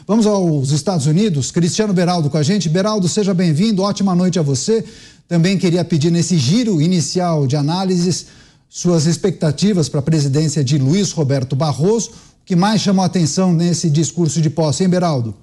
Vamos aos Estados Unidos. Cristiano Beraldo com a gente. Beraldo, seja bem-vindo. Ótima noite a você. Também queria pedir nesse giro inicial de análises suas expectativas para a presidência de Luiz Roberto Barroso. O que mais chamou a atenção nesse discurso de posse, hein, Beraldo?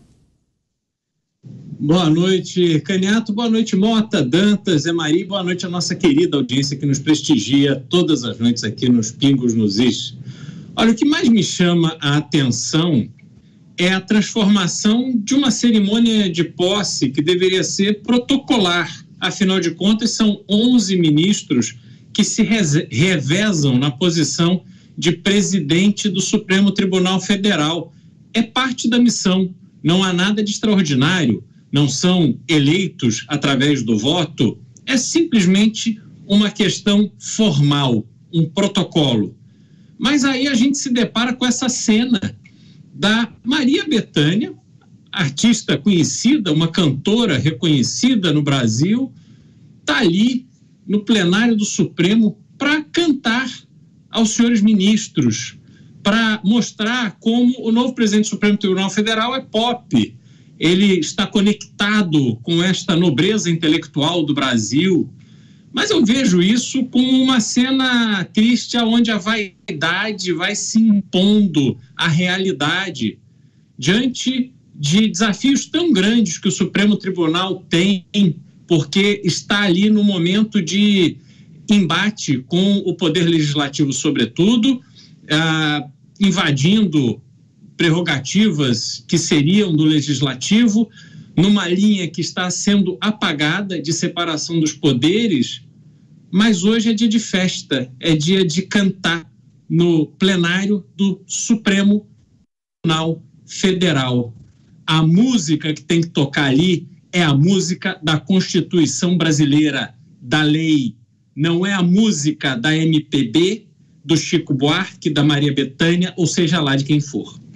Boa noite, Caniato. Boa noite, Mota, Dantas, Zé Maria. Boa noite à nossa querida audiência que nos prestigia todas as noites aqui nos Pingos nos Is. Olha, o que mais me chama a atenção é a transformação de uma cerimônia de posse que deveria ser protocolar. Afinal de contas, são 11 ministros que se revezam na posição de presidente do Supremo Tribunal Federal. É parte da missão, não há nada de extraordinário, não são eleitos através do voto, é simplesmente uma questão formal, um protocolo. Mas aí a gente se depara com essa cena da Maria Bethânia, artista conhecida, uma cantora reconhecida no Brasil, está ali no plenário do Supremo para cantar aos senhores ministros, para mostrar como o novo presidente do Supremo Tribunal Federal é pop. Ele está conectado com esta nobreza intelectual do Brasil. Mas eu vejo isso como uma cena triste onde a vaidade vai se impondo à realidade diante de desafios tão grandes que o Supremo Tribunal tem, porque está ali no momento de embate com o Poder Legislativo, sobretudo, invadindo prerrogativas que seriam do Legislativo, numa linha que está sendo apagada de separação dos poderes, mas hoje é dia de festa, é dia de cantar no plenário do Supremo Tribunal Federal. A música que tem que tocar ali é a música da Constituição brasileira, da lei. Não é a música da MPB, do Chico Buarque, da Maria Bethânia, ou seja lá de quem for.